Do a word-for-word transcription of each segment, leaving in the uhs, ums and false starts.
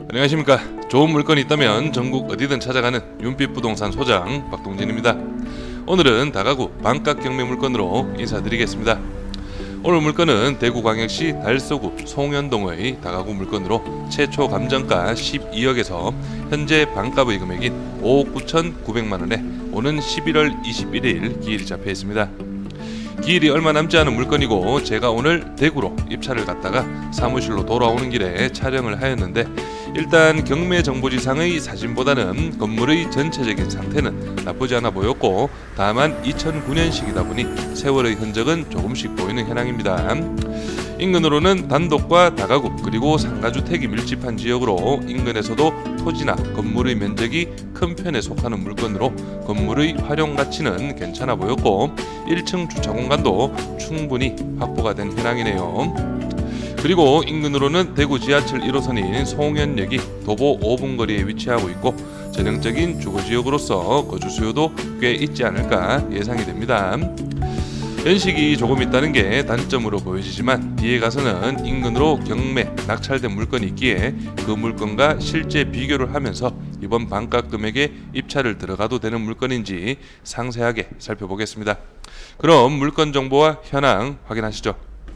안녕하십니까. 좋은 물건이 있다면 전국 어디든 찾아가는 윤빛부동산 소장 박동진입니다. 오늘은 다가구 반값 경매 물건으로 인사드리겠습니다. 오늘 물건은 대구광역시 달서구 송현동의 다가구 물건으로 최초 감정가 십이억에서 현재 반값의 금액인 오억 구천구백만 원에 오는 십일월 이십일일 기일이 잡혀 있습니다. 기일이 얼마 남지 않은 물건이고 제가 오늘 대구로 입찰을 갔다가 사무실로 돌아오는 길에 촬영을 하였는데, 일단 경매 정보지상의 사진보다는 건물의 전체적인 상태는 나쁘지 않아 보였고, 다만 이천구 년식이다 보니 세월의 흔적은 조금씩 보이는 현황입니다. 인근으로는 단독과 다가구 그리고 상가주택이 밀집한 지역으로 인근에서도 토지나 건물의 면적이 큰 편에 속하는 물건으로 건물의 활용 가치는 괜찮아 보였고, 일 층 주차 공간도 충분히 확보가 된 현황이네요. 그리고 인근으로는 대구 지하철 일 호선인 송현역이 도보 오 분 거리에 위치하고 있고, 전형적인 주거지역으로서 거주 수요도 꽤 있지 않을까 예상이 됩니다. 연식이 조금 있다는 게 단점으로 보여지지만 뒤에 가서는 인근으로 경매, 낙찰된 물건이 있기에 그 물건과 실제 비교를 하면서 이번 반값 금액에 입찰을 들어가도 되는 물건인지 상세하게 살펴보겠습니다. 그럼 물건 정보와 현황 확인하시죠.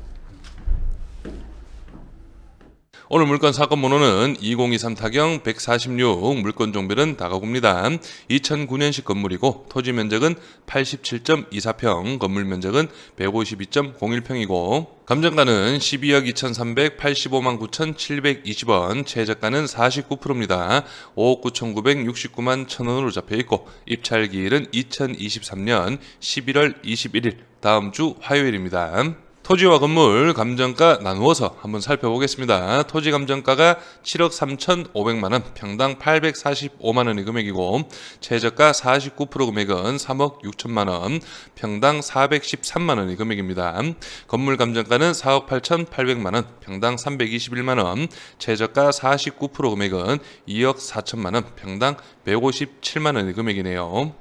오늘 물건 사건 번호는 이공이삼 타경 백사십육, 물건 종별은 다가구입니다. 이천구 년식 건물이고 토지 면적은 팔십칠 점 이사 평, 건물 면적은 백오십이 점 공일 평이고 감정가는 십이억 이천삼백팔십오만 구천칠백이십 원, 최저가는 사십구 퍼센트입니다. 오억 구천구백육십구만 천 원으로 잡혀있고 입찰 기일은 이천이십삼 년 십일월 이십일일 다음 주 화요일입니다. 토지와 건물 감정가 나누어서 한번 살펴보겠습니다. 토지 감정가가 칠억 삼천오백만 원, 평당 팔백사십오만 원의 금액이고 최저가 사십구 퍼센트 금액은 삼억 육천만 원, 평당 사백십삼만 원의 금액입니다. 건물 감정가는 사억 팔천팔백만 원, 평당 삼백이십일만 원, 최저가 사십구 퍼센트 금액은 이억 사천만 원, 평당 백오십칠만 원의 금액이네요.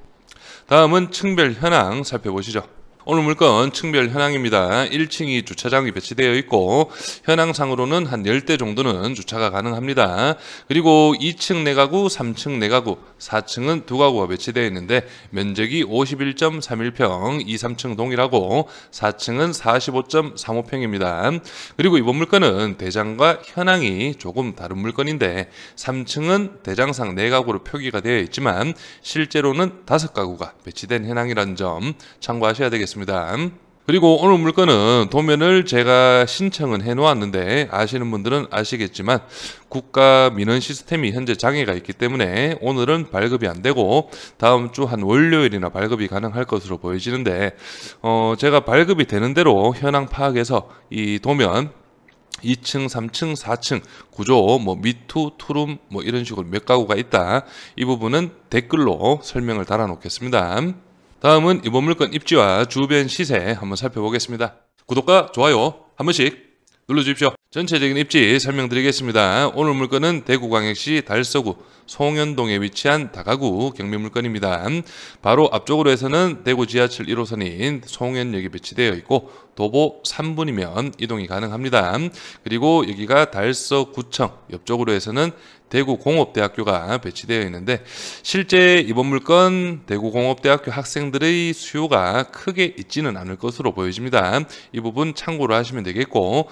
다음은 층별 현황 살펴보시죠. 오늘 물건 층별 현황입니다. 일 층이 주차장이 배치되어 있고 현황상으로는 한 십 대 정도는 주차가 가능합니다. 그리고 이 층 네 가구, 삼 층 네 가구, 사 층은 두 가구가 배치되어 있는데 면적이 오십일 점 삼일 평, 이, 삼 층 동일하고 사 층은 사십오 점 삼오 평입니다. 그리고 이번 물건은 대장과 현황이 조금 다른 물건인데 삼 층은 대장상 네 가구로 표기가 되어 있지만 실제로는 다섯 가구가 배치된 현황이라는 점 참고하셔야 되겠습니다. 그리고 오늘 물건은 도면을 제가 신청은 해 놓았는데 아시는 분들은 아시겠지만 국가 민원 시스템이 현재 장애가 있기 때문에 오늘은 발급이 안 되고 다음 주 한 월요일이나 발급이 가능할 것으로 보여지는데, 어 제가 발급이 되는 대로 현황 파악해서 이 도면 이 층, 삼 층, 사 층 구조, 뭐 미투, 투룸 뭐 이런 식으로 몇 가구가 있다, 이 부분은 댓글로 설명을 달아 놓겠습니다. 다음은 이번 물건 입지와 주변 시세 한번 살펴보겠습니다. 구독과 좋아요 한 번씩 눌러주십시오. 전체적인 입지 설명드리겠습니다. 오늘 물건은 대구광역시 달서구 송현동에 위치한 다가구 경매 물건입니다. 바로 앞쪽으로 해서는 대구 지하철 일 호선인 송현역이 배치되어 있고 도보 삼 분이면 이동이 가능합니다. 그리고 여기가 달서구청, 옆쪽으로 해서는 대구공업대학교가 배치되어 있는데 실제 이번 물건 대구공업대학교 학생들의 수요가 크게 있지는 않을 것으로 보여집니다. 이 부분 참고로 하시면 되겠고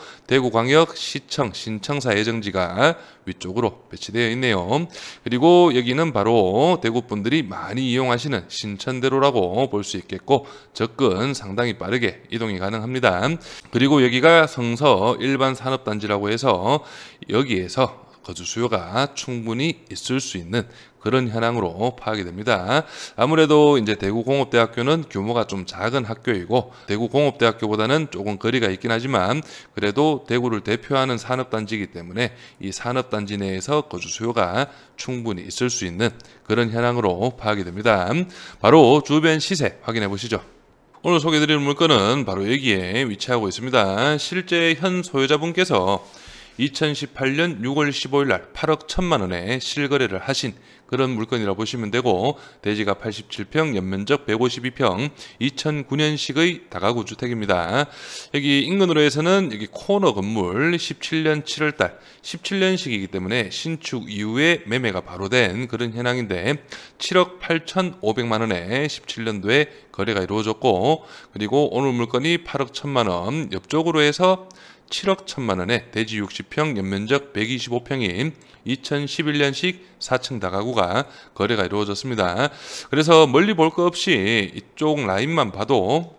대구광역시청 신청사 예정지가 위쪽으로 배치되어 있네요. 그리고 여기는 바로 대구분들이 많이 이용하시는 신천대로라고 볼 수 있겠고 접근 상당히 빠르게 이동이 가능합니다. 그리고 여기가 성서 일반 산업단지라고 해서 여기에서 거주 수요가 충분히 있을 수 있는 그런 현황으로 파악이 됩니다. 아무래도 이제 대구공업대학교는 규모가 좀 작은 학교이고 대구공업대학교보다는 조금 거리가 있긴 하지만 그래도 대구를 대표하는 산업단지이기 때문에 이 산업단지 내에서 거주 수요가 충분히 있을 수 있는 그런 현황으로 파악이 됩니다. 바로 주변 시세 확인해 보시죠. 오늘 소개해드릴 물건은 바로 여기에 위치하고 있습니다. 실제 현 소유자분께서 이천십팔 년 유월 십오일 날 팔억 천만 원에 실거래를 하신 그런 물건이라 보시면 되고, 대지가 팔십칠 평, 연면적 백오십이 평, 이천구 년식의 다가구 주택입니다. 여기 인근으로 해서는 여기 코너 건물 십칠 년 칠월 달 십칠 년식이기 때문에 신축 이후에 매매가 바로 된 그런 현황인데, 칠억 팔천오백만 원에 십칠 년도에 거래가 이루어졌고, 그리고 오늘 물건이 팔억 천만 원, 옆쪽으로 해서 칠억 천만 원에 대지 육십 평, 연면적 백이십오 평인 이천십일 년식 사 층 다가구가 거래가 이루어졌습니다. 그래서 멀리 볼 거 없이 이쪽 라인만 봐도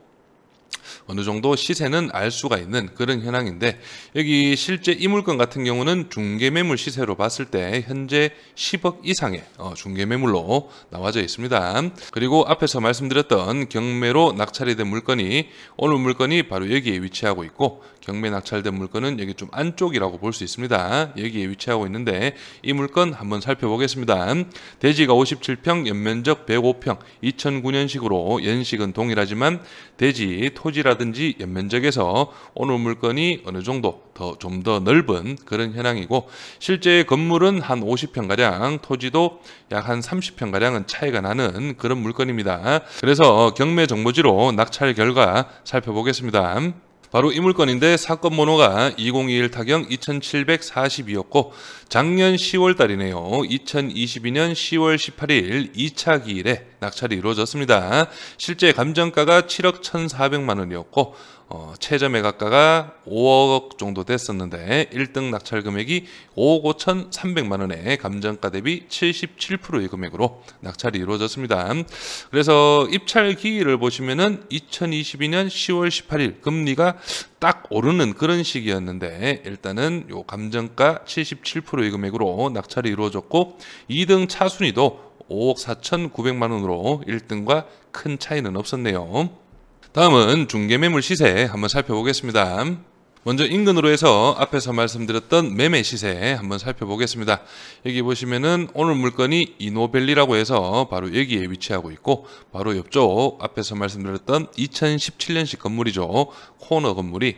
어느 정도 시세는 알 수가 있는 그런 현황인데, 여기 실제 이 물건 같은 경우는 중개매물 시세로 봤을 때 현재 십억 이상의 중개매물로 나와져 있습니다. 그리고 앞에서 말씀드렸던 경매로 낙찰이 된 물건이, 오늘 물건이 바로 여기에 위치하고 있고, 경매 낙찰된 물건은 여기 좀 안쪽이라고 볼 수 있습니다. 여기에 위치하고 있는데, 이 물건 한번 살펴보겠습니다. 대지가 오십칠 평, 연면적 백오 평, 이천구 년식으로 연식은 동일하지만 대지, 토지라든지 연면적에서 오늘 물건이 어느 정도 더 좀 더 넓은 그런 현황이고, 실제 건물은 한 오십 평가량, 토지도 약 한 삼십 평가량은 차이가 나는 그런 물건입니다. 그래서 경매 정보지로 낙찰 결과 살펴보겠습니다. 바로 이 물건인데, 사건 번호가 이공이일 타경 이천칠백사십이였고 작년 시월 달이네요. 이천이십이 년 시월 십팔일 이 차 기일에 낙찰이 이루어졌습니다. 실제 감정가가 칠억 천사백만 원이었고 어, 최저 매각가가 오억 정도 됐었는데, 일 등 낙찰 금액이 오억 오천삼백만 원에 감정가 대비 칠십칠 퍼센트의 금액으로 낙찰이 이루어졌습니다. 그래서 입찰 기일을 보시면은 이천이십이 년 시월 십팔일 금리가 딱 오르는 그런 시기였는데, 일단은 요 감정가 칠십칠 퍼센트의 금액으로 낙찰이 이루어졌고, 이 등 차순위도 오억 사천구백만 원으로 일 등과 큰 차이는 없었네요. 다음은 중개매물 시세 한번 살펴보겠습니다. 먼저 인근으로 해서 앞에서 말씀드렸던 매매 시세 한번 살펴보겠습니다. 여기 보시면은 오늘 물건이 이노밸리라고 해서 바로 여기에 위치하고 있고, 바로 옆쪽 앞에서 말씀드렸던 이천십칠 년식 건물이죠. 코너 건물이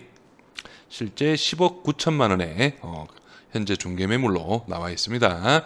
실제 십억 구천만 원에 어, 현재 중개매물로 나와 있습니다.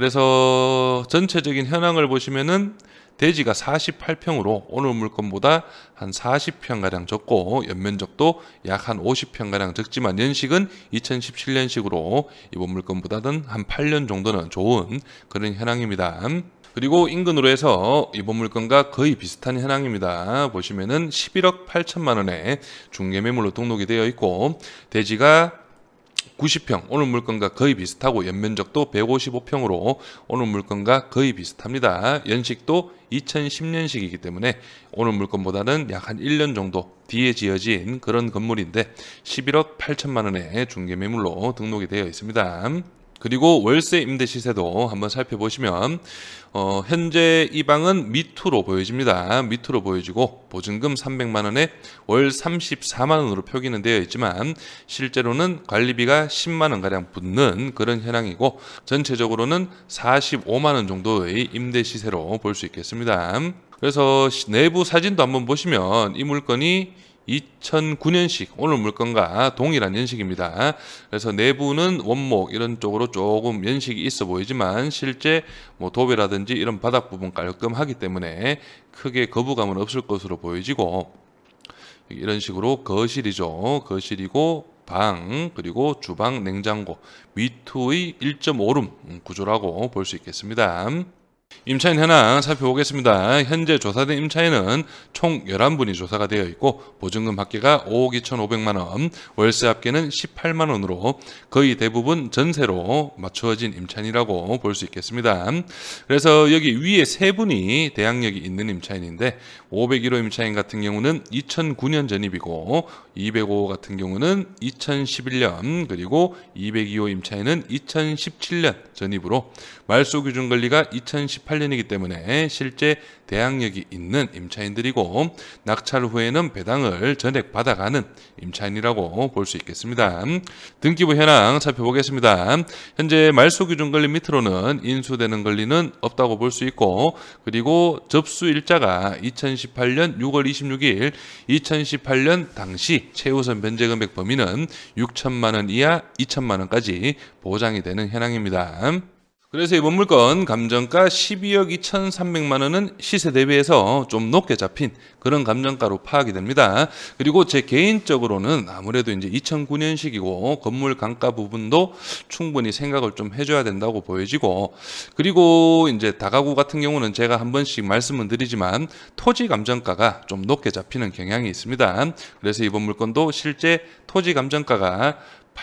그래서 전체적인 현황을 보시면은 대지가 사십팔 평으로 오늘 물건보다 한 사십 평가량 적고, 연면적도 약 한 오십 평가량 적지만 연식은 이천십칠 년식으로 이번 물건보다는 한 팔 년 정도는 좋은 그런 현황입니다. 그리고 인근으로 해서 이번 물건과 거의 비슷한 현황입니다. 보시면은 십일억 팔천만 원에 중개매물로 등록이 되어 있고, 대지가 구십 평, 오늘 물건과 거의 비슷하고, 연면적도 백오십오 평으로 오늘 물건과 거의 비슷합니다. 연식도 이천십 년식이기 때문에 오늘 물건보다는 약 한 일 년 정도 뒤에 지어진 그런 건물인데, 십일억 팔천만 원의 중개매물로 등록이 되어 있습니다. 그리고 월세 임대 시세도 한번 살펴보시면 어, 현재 이 방은 미투로 보여집니다. 미투로 보여지고 보증금 삼백만 원에 월 삼십사만 원으로 표기는 되어 있지만, 실제로는 관리비가 십만 원가량 붙는 그런 현황이고, 전체적으로는 사십오만 원 정도의 임대 시세로 볼 수 있겠습니다. 그래서 내부 사진도 한번 보시면 이 물건이 이천구 년식 오늘 물건과 동일한 연식입니다. 그래서 내부는 원목 이런 쪽으로 조금 연식이 있어 보이지만, 실제 뭐 도배라든지 이런 바닥 부분 깔끔하기 때문에 크게 거부감은 없을 것으로 보여지고, 이런 식으로 거실이죠. 거실이고 방, 그리고 주방, 냉장고, 미투의 일 점 오 룸 구조라고 볼 수 있겠습니다. 임차인 현황 살펴보겠습니다. 현재 조사된 임차인은 총 열한 분이 조사가 되어 있고, 보증금 합계가 오억 이천오백만 원, 월세 합계는 십팔만 원으로 거의 대부분 전세로 맞추어진 임차인이라고 볼 수 있겠습니다. 그래서 여기 위에 세 분이 대항력이 있는 임차인인데, 오백일 호 임차인 같은 경우는 이천구 년 전입이고, 이백오 호 같은 경우는 이천십일 년, 그리고 이백이 호 임차인은 이천십칠 년 전입으로 말소 기준 권리가 이천십칠 이천십팔 년이기 때문에 실제 대항력이 있는 임차인들이고 낙찰 후에는 배당을 전액 받아가는 임차인이라고 볼 수 있겠습니다. 등기부 현황 살펴보겠습니다. 현재 말소 기준 권리 밑으로는 인수되는 권리는 없다고 볼 수 있고, 그리고 접수 일자가 이천십팔 년 유월 이십육일, 이천십팔 년 당시 최우선 변제 금액 범위는 육천만 원 이하 이천만 원까지 보장이 되는 현황입니다. 그래서 이번 물건 감정가 십이억 이천삼백만 원은 시세 대비해서 좀 높게 잡힌 그런 감정가로 파악이 됩니다. 그리고 제 개인적으로는 아무래도 이제 이천구 년식이고 건물 감가 부분도 충분히 생각을 좀 해줘야 된다고 보여지고, 그리고 이제 다가구 같은 경우는 제가 한 번씩 말씀을 드리지만 토지 감정가가 좀 높게 잡히는 경향이 있습니다. 그래서 이번 물건도 실제 토지 감정가가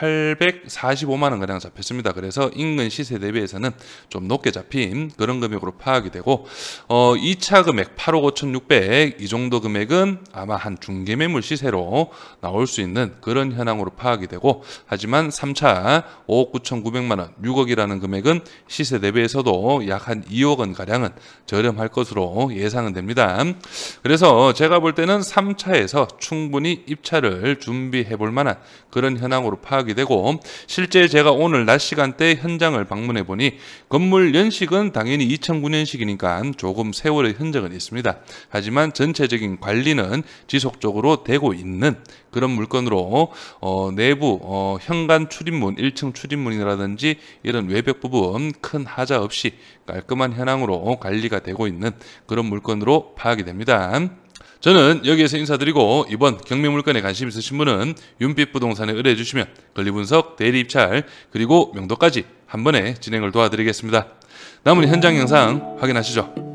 팔백사십오만 원 가량 잡혔습니다. 그래서 인근 시세 대비해서는 좀 높게 잡힌 그런 금액으로 파악이 되고, 어, 이 차 금액 팔억 오천육백, 이 정도 금액은 아마 한 중개매물 시세로 나올 수 있는 그런 현황으로 파악이 되고, 하지만 삼 차 오억 구천구백만 원, 육억이라는 금액은 시세 대비해서도 약 한 이억 원 가량은 저렴할 것으로 예상은 됩니다. 그래서 제가 볼 때는 삼 차에서 충분히 입찰을 준비해 볼 만한 그런 현황으로 파악이 되고, 실제 제가 오늘 낮 시간대 현장을 방문해 보니 건물 연식은 당연히 이천구 년식이니까 조금 세월의 흔적은 있습니다. 하지만 전체적인 관리는 지속적으로 되고 있는 그런 물건으로 어, 내부 어, 현관 출입문, 일 층 출입문이라든지 이런 외벽 부분 큰 하자 없이 깔끔한 현황으로 관리가 되고 있는 그런 물건으로 파악이 됩니다. 저는 여기에서 인사드리고, 이번 경매 물건에 관심 있으신 분은 윤빛부동산에 의뢰해 주시면 권리 분석, 대리 입찰, 그리고 명도까지 한 번에 진행을 도와드리겠습니다. 남은 현장 영상 확인하시죠.